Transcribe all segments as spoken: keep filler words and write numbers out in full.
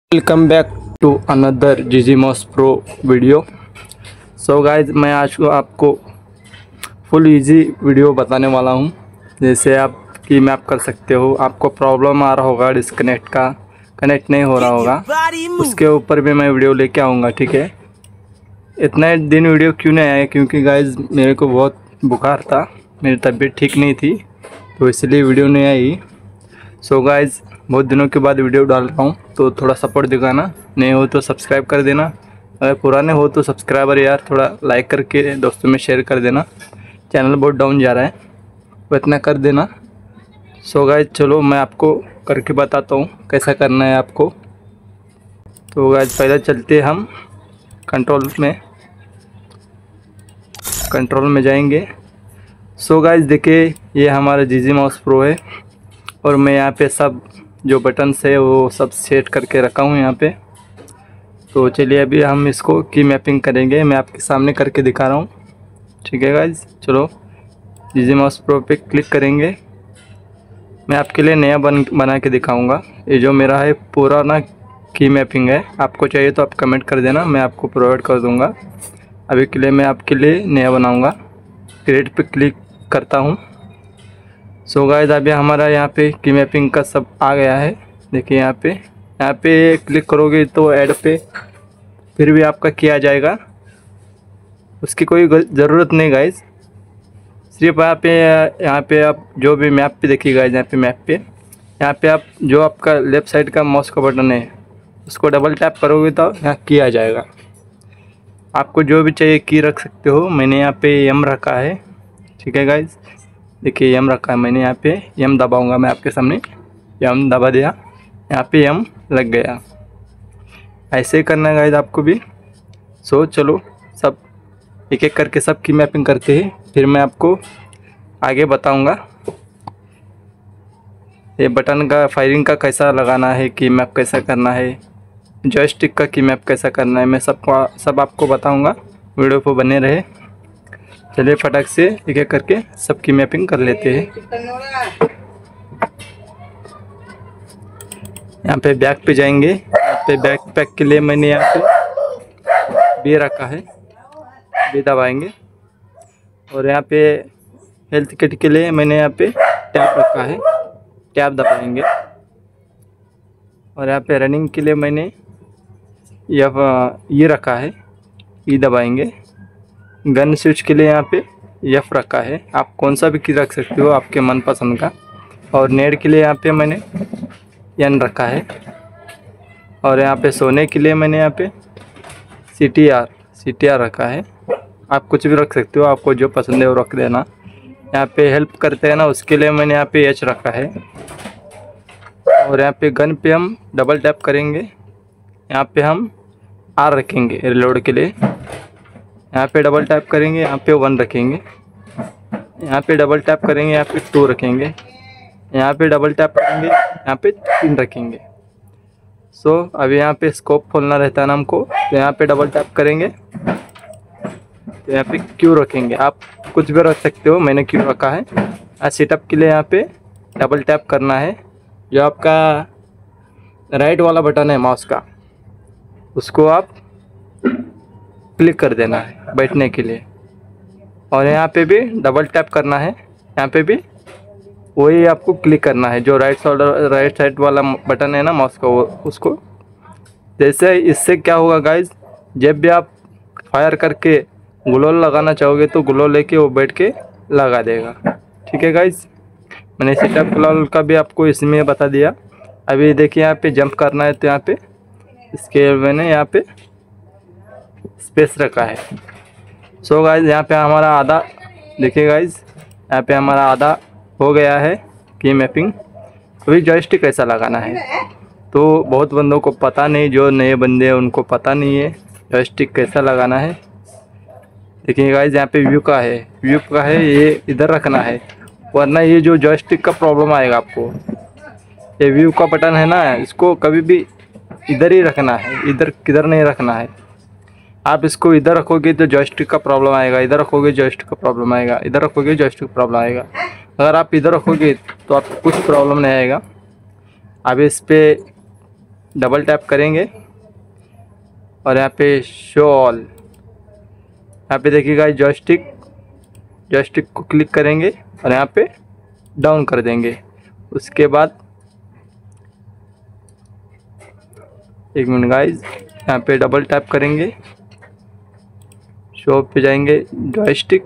Welcome back to another GG Mouse Pro video. So guys मैं आज को आपको फुल इजी वीडियो बताने वाला हूं। जैसे आप की मैप कर सकते हो। आपको प्रॉब्लम आ रहा होगा डिस्कनेक्ट का, कनेक्ट नहीं हो रहा होगा, उसके ऊपर भी मैं वीडियो लेके आऊँगा। ठीक है, इतना दिन वीडियो क्यों नहीं आया, क्योंकि गाइज मेरे को बहुत बुखार था, मेरी तबीयत ठीक नहीं थी, तो इसलिए वीडियो नहीं आई। सो गाइज बहुत दिनों के बाद वीडियो डाल रहा हूँ, तो थोड़ा सपोर्ट दिखाना। नए हो तो सब्सक्राइब कर देना, अगर पुराने हो तो सब्सक्राइबर यार थोड़ा लाइक करके दोस्तों में शेयर कर देना। चैनल बहुत डाउन जा रहा है, वो इतना कर देना। सो गाइज चलो मैं आपको करके बताता हूँ कैसा करना है आपको। तो गाइज पहले चलते हम कंट्रोल में कंट्रोल में जाएंगे। सो गाइज देखिए ये हमारा जीजीमॉस प्रो है, और मैं यहाँ पे सब जो बटन है वो सब सेट करके रखा हूँ यहाँ पे। तो चलिए अभी हम इसको की मैपिंग करेंगे, मैं आपके सामने करके दिखा रहा हूँ। ठीक है गाइज, चलो जीजीमॉस प्रो पे क्लिक करेंगे। मैं आपके लिए नया बन बना के दिखाऊंगा। ये जो मेरा है पुराना की मैपिंग है, आपको चाहिए तो आप कमेंट कर देना, मैं आपको प्रोवाइड कर दूँगा। अभी के लिए मैं आपके लिए नया बनाऊँगा। क्रिएट पे क्लिक करता हूँ। सो गाइस अभी हमारा यहाँ पे की मैपिंग का सब आ गया है। देखिए यहाँ पे यहाँ पे क्लिक करोगे तो ऐड पे फिर भी आपका किया जाएगा, उसकी कोई ज़रूरत नहीं गाइस। सिर्फ यहाँ पे यहाँ पे आप जो भी मैप पे देखिए गाइस, यहाँ पे मैप पे यहाँ पे आप जो आपका लेफ़्ट साइड का माउस का बटन है उसको डबल टैप करोगे तो यहाँ की आ जाएगा। आपको जो भी चाहिए की रख सकते हो। मैंने यहाँ पे एम रखा है। ठीक है गाइस, देखिए एम रखा है मैंने, यहाँ पे एम दबाऊंगा मैं आपके सामने। एम दबा दिया, यहाँ पे एम लग गया। ऐसे ही करना है गाइस आपको भी। सो चलो सब एक एक करके सब की मैपिंग करते हैं, फिर मैं आपको आगे बताऊंगा ये बटन का फायरिंग का कैसा लगाना है, की मैप कैसा करना है, जॉयस्टिक का की मैप कैसा करना है, मैं सबको सब आपको बताऊँगा। वीडियो पर बने रहे। चलिए फटाक से एक एक करके सबकी मैपिंग कर लेते हैं। यहाँ पे बैक पे जाएंगे। यहाँ पे बैक पैक के लिए मैंने यहाँ पे बी रखा है, बी दबाएंगे। और यहाँ पे हेल्थ किट के लिए मैंने यहाँ पे टैप रखा है, टैप दबाएंगे। और यहाँ पे रनिंग के लिए मैंने यह ये रखा है, ई दबाएंगे। गन स्विच के लिए यहाँ पे एफ रखा है, आप कौन सा भी की रख सकते हो आपके मनपसंद का। और नेड के लिए यहाँ पे मैंने एन रखा है। और यहाँ पे सोने के लिए मैंने यहाँ पे C T R C T R रखा है। आप कुछ भी रख सकते हो, आपको जो पसंद है वो रख देना। यहाँ पे हेल्प करते हैं ना, उसके लिए मैंने यहाँ पे एच रखा है। और यहाँ पे गन पे हम डबल टैप करेंगे, यहाँ पे हम आर रखेंगे रिलोड के लिए। यहाँ पे डबल टैप करेंगे, यहाँ पे वन रखेंगे। यहाँ पे डबल टैप करेंगे, यहाँ पे टू रखेंगे। यहाँ पे डबल टैप करेंगे, यहाँ पे तीन रखेंगे। सो so, अभी यहाँ पे स्कोप खोलना रहता है ना हमको, तो यहाँ पे डबल टैप करेंगे, तो यहाँ पे क्यू रखेंगे। आप कुछ भी रख सकते हो, मैंने क्यू रखा है। आज सेटअप के लिए यहाँ पे डबल टैप करना है। जो आपका राइट वाला बटन है माउस का, उसको आप क्लिक कर देना है बैठने के लिए। और यहाँ पे भी डबल टैप करना है, यहाँ पे भी वही आपको क्लिक करना है। जो राइट साइड राइट साइड वाला बटन है ना माउस का, वो उसको। जैसे इससे क्या होगा गाइज, जब भी आप फायर करके ग्लोल लगाना चाहोगे तो ग्लोल लेके वो बैठ के लगा देगा। ठीक है गाइज, मैंने सेटअप ग्लोल का भी आपको इसमें बता दिया। अभी देखिए यहाँ पे जंप करना है, तो यहाँ पे इसके मैंने यहाँ पे स्पेस रखा है। सो गाइज यहाँ पे हमारा आधा, देखिए गाइज यहाँ पे हमारा आधा हो गया है की मैपिंग। अभी जॉयस्टिक कैसा लगाना है, तो बहुत बंदों को पता नहीं, जो नए बंदे हैं उनको पता नहीं है जॉयस्टिक कैसा लगाना है। देखिए गाइज यहाँ पे व्यू का है, व्यू का है, ये इधर रखना है, वरना ये जो जॉयस्टिक का प्रॉब्लम आएगा आपको। ये व्यू का बटन है ना, इसको कभी भी इधर ही रखना है, इधर किधर नहीं रखना है। आप इसको इधर रखोगे तो जॉयस्टिक का प्रॉब्लम आएगा, इधर रखोगे जॉयस्टिक का प्रॉब्लम आएगा, इधर रखोगे जॉयस्टिक का प्रॉब्लम आएगा। अगर आप इधर रखोगे तो आपको कुछ प्रॉब्लम नहीं आएगा। अब इस पे डबल टैप करेंगे और यहाँ पे शो ऑल, यहाँ पे देखिए गाइस जॉयस्टिक जॉयस्टिक को क्लिक करेंगे और यहाँ पे डाउन कर देंगे। उसके बाद एक मिनट गाइस, यहाँ पे डबल टैप करेंगे, शो पे जाएंगे, जॉयस्टिक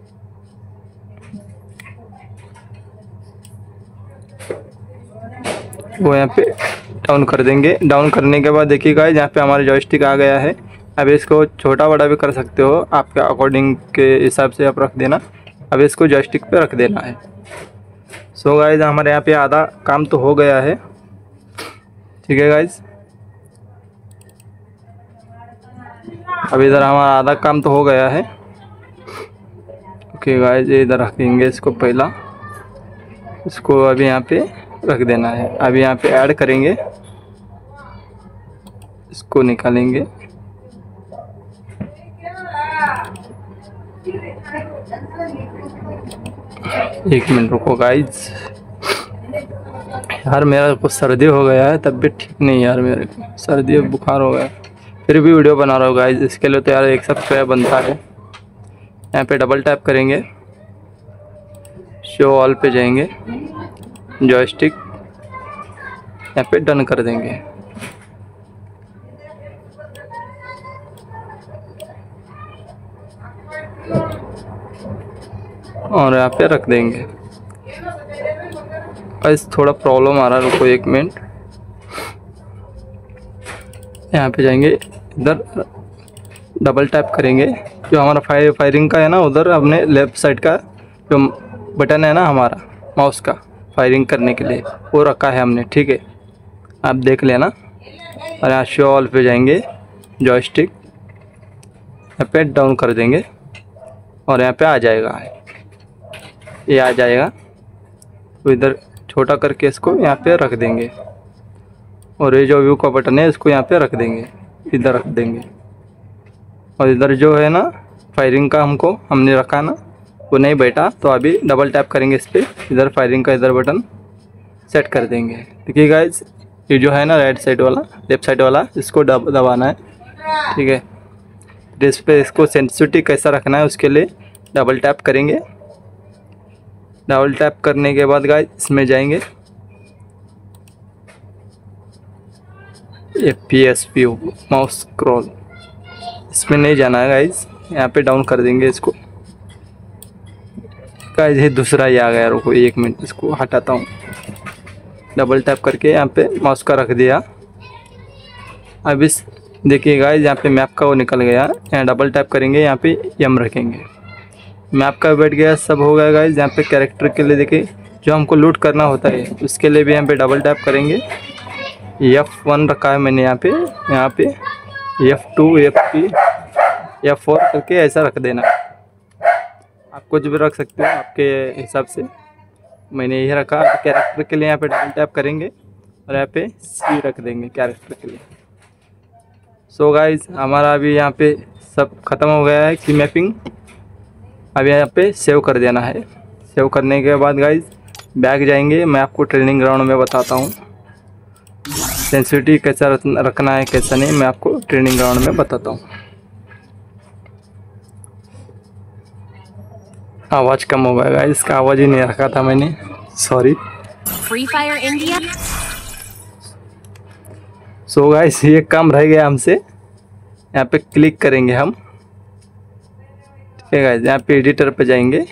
वो यहाँ पे डाउन कर देंगे। डाउन करने के बाद देखिए गाइस यहाँ पे हमारा जॉयस्टिक आ गया है। अब इसको छोटा बड़ा भी कर सकते हो, आपके अकॉर्डिंग के हिसाब से आप रख देना। अब इसको जॉयस्टिक पे रख देना है। सो गाइस हमारे यहाँ पे आधा काम तो हो गया है, ठीक है गाइस। अब इधर हमारा आधा काम तो हो गया है। ओके गाइस, इधर रखेंगे इसको पहला, इसको अभी यहाँ पे रख देना है। अभी यहाँ पे ऐड करेंगे, इसको निकालेंगे, एक मिनट रुको गाइस। यार मेरा को सर्दी हो गया है, तबीयत ठीक नहीं यार, मेरे को सर्दी और बुखार हो गया है, फिर भी वीडियो बना रहा हूँ गाइस। इसके लिए तो यार एक सब्सक्राइब बनता है। यहाँ पे डबल टैप करेंगे, शो ऑल पे जाएंगे, जॉयस्टिक यहाँ पे डन कर देंगे। और यहाँ पे रख देंगे। गाइस थोड़ा प्रॉब्लम आ रहा है, रुको एक मिनट। यहाँ पे जाएंगे, इधर डबल टैप करेंगे, जो हमारा फायर फायरिंग का है ना, उधर हमने लेफ्ट साइड का जो बटन है ना हमारा माउस का फायरिंग करने के लिए, वो रखा है हमने, ठीक है, आप देख लेना। और यहाँ शो ऑल पे जाएंगे, जॉयस्टिक यहाँ पे डाउन कर देंगे और यहाँ पे आ जाएगा, ये आ जाएगा। तो इधर छोटा करके इसको यहाँ पे रख देंगे और ये जो व्यू का बटन है इसको यहाँ पे रख देंगे, इधर रख देंगे। और इधर जो है ना फायरिंग का हमको हमने रखा ना, वो नहीं बैठा, तो अभी डबल टैप करेंगे इस पर, इधर फायरिंग का इधर बटन सेट कर देंगे। देखिए गाइस ये जो है ना राइट साइड वाला, लेफ्ट साइड वाला, इसको दब दबाना है, ठीक है। तो इस पर इसको सेंसिटिविटी कैसा रखना है उसके लिए डबल टैप करेंगे। डबल टैप करने के बाद गाइस इसमें जाएंगे, F P S view mouse scroll, इसमें नहीं जाना है गाइस, यहाँ पे डाउन कर देंगे इसको। गाइस ये दूसरा ही आ गया, रुको एक मिनट, इसको हटाता हूँ। डबल टैप करके यहाँ पे माउस का रख दिया। अब इस देखिए गाइस यहाँ पे मैप का वो निकल गया, यहाँ डबल टैप करेंगे, यहाँ पे एम रखेंगे, मैप का बैठ गया, सब हो गया गाइस। यहाँ पे कैरेक्टर के लिए देखिए जो हमको लूट करना होता है उसके लिए भी यहाँ पे डबल टैप करेंगे। एफ वन रखा है मैंने यहाँ पे, यहाँ पे F two, F three, F four करके ऐसा रख देना। आप कुछ भी रख सकते हो आपके हिसाब से, मैंने यही रखा। कैरेक्टर के लिए यहाँ पे डबल टैप करेंगे और यहाँ पे सी रख देंगे कैरेक्टर के लिए। सो गाइस हमारा अभी यहाँ पे सब ख़त्म हो गया है की मैपिंग। अब यहाँ पे सेव कर देना है। सेव करने के बाद गाइस बैक जाएंगे, मैं आपको ट्रेनिंग ग्राउंड में बताता हूँ सेंसिटिविटी कैसा रखना है कैसा नहीं, मैं आपको ट्रेनिंग ग्राउंड में बताता हूँ। आवाज़ कम हो गया गाइस, इसका आवाज़ ही नहीं रखा था मैंने, sorry. Free fire India. So guys ये काम रह गया हमसे, यहाँ पे क्लिक करेंगे हम, ठीक है गाइस। यहाँ पे एडिटर पे जाएंगे,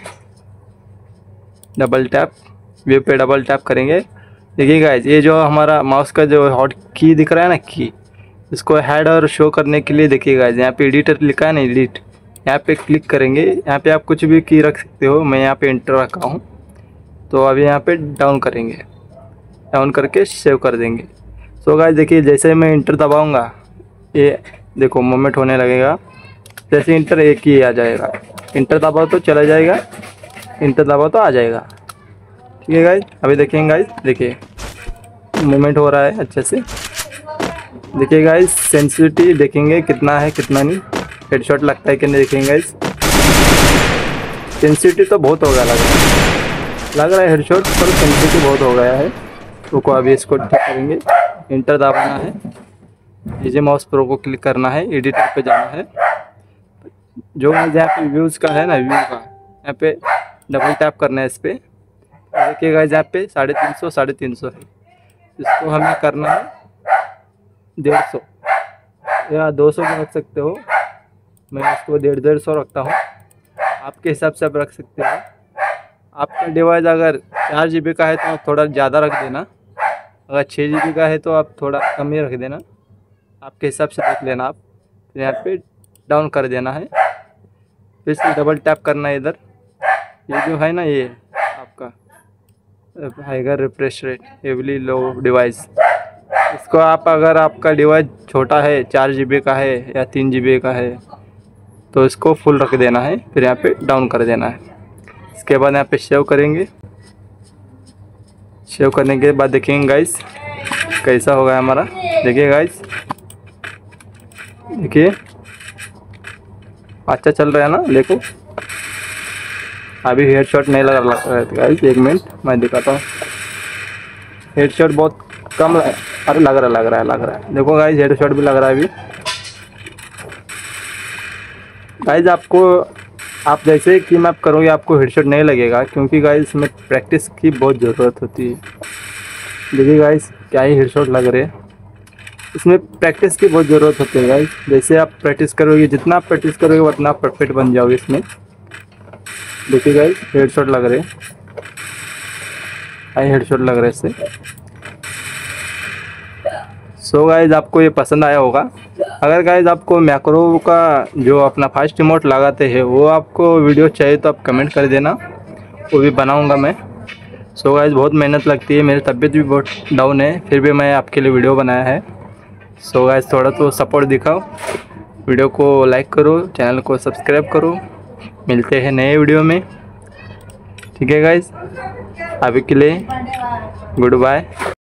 डबल टैप, व्यू पे डबल टैप करेंगे। देखिए गाइस ये जो हमारा माउस का जो हॉट की दिख रहा है ना की, इसको हेड और शो करने के लिए देखिए गाइस यहाँ पे एडिटर लिखा है ना, एडिट, यहाँ पे क्लिक करेंगे। यहाँ पे आप कुछ भी की रख सकते हो, मैं यहाँ पे इंटर रखा हूँ। तो अभी यहाँ पे डाउन करेंगे, डाउन करके सेव कर देंगे। सो गाइस देखिए जैसे मैं इंटर दबाऊँगा ये देखो मूवमेंट होने लगेगा, जैसे इंटर एक ही आ जाएगा, इंटर दबाओ तो चला जाएगा, इंटर दबाओ तो आ जाएगा, ठीक है गाइस। अभी देखेंगे गाइस, देखिए मूवमेंट हो रहा है अच्छे से। देखिए गाइस सेंसिटिविटी देखेंगे कितना है कितना नहीं, हेडशॉट लगता है कि नहीं देखेंगे गाइस। सेंसिटिविटी तो बहुत हो गया लग रहा है लग रहा है हेडशॉट, पर सेंसिटिविटी बहुत हो गया है। रुको अभी इसको ठीक करेंगे, इंटर दबाना है, इजी माउस प्रो को क्लिक करना है, एडिटर पे जाना है। जो यहाँ पे व्यूज़ का है ना, व्यू का यहाँ पे डबल टैप करना है इस पर। देखिए गाइस यहाँ पे साढ़े तीन सौ साढ़े तीन सौ है, इसको हमें करना है डेढ़ सौ या दो सौ भी रख सकते हो। मैं इसको डेढ़ डेढ़ सौ रखता हूँ, आपके हिसाब से आप रख सकते हो। आपका डिवाइस अगर चार जी बी का है तो थोड़ा ज़्यादा रख देना, अगर छः जी बी का है तो आप थोड़ा कम ही रख देना, आपके हिसाब से देख लेना आप। फिर यहाँ पे डाउन कर देना है, फिर से डबल टैप करना है इधर। ये जो है ना, ये आपका higher refresh rate heavily low device, इसको आप अगर आपका डिवाइस छोटा है, चार जी बी का है या तीन जी बी का है, तो इसको फुल रख देना है, फिर यहाँ पे डाउन कर देना है। इसके बाद यहाँ पे सेव करेंगे। सेव करने के बाद देखेंगे गाइस कैसा होगा हमारा। देखिए गाइस, देखिए अच्छा चल रहा है ना। देखो अभी हेडशॉट नहीं लगा रहा है गाइस, एक मिनट मैं दिखाता हूँ। हेडशॉट बहुत कम, अरे लग रहा है लग रहा है लग रहा है देखो गाइस, हेडशॉट भी लग रहा है अभी। गाइस आपको, आप जैसे कि मैं करोगे आपको हेडशॉट नहीं लगेगा, क्योंकि गाइस इसमें प्रैक्टिस की बहुत ज़रूरत होती है। देखिए गाइस क्या ही हेडशॉट लग रहे हैं, इसमें प्रैक्टिस की बहुत ज़रूरत होती है गाइस। जैसे आप प्रैक्टिस करोगे, जितना आप प्रैक्टिस करोगे उतना आप परफेक्ट बन जाओगे इसमें। देखिए गाइस हेडशॉट लग रहे हैं, आई हेडशॉट लग रहा है इससे। सो गाइज आपको ये पसंद आया होगा। अगर गाइज आपको मैक्रो का जो अपना फास्ट रिमोट लगाते हैं वो आपको वीडियो चाहिए तो आप कमेंट कर देना, वो भी बनाऊंगा मैं। सो गाइज बहुत मेहनत लगती है, मेरी तबीयत भी बहुत डाउन है, फिर भी मैं आपके लिए वीडियो बनाया है। सो गाइज थोड़ा तो सपोर्ट दिखाओ, वीडियो को लाइक करो, चैनल को सब्सक्राइब करो। मिलते हैं नए वीडियो में, ठीक है गाइज। अभी के लिए गुड बाय।